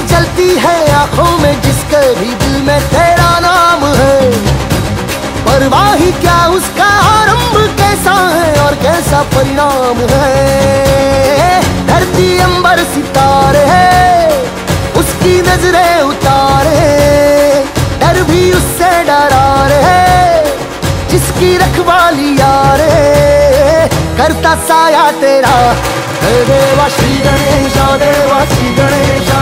जलती है आंखों में जिसके भी दिल में तेरा नाम है। परवाह ही क्या उसका आरंभ कैसा है और कैसा परिणाम है। धरती अंबर सितारे है उसकी नजरें उतारे, डर भी उससे डरा रे जिसकी रखवाली यारे करता साया तेरा। देवा श्री गणेश, देवा श्री गणेश।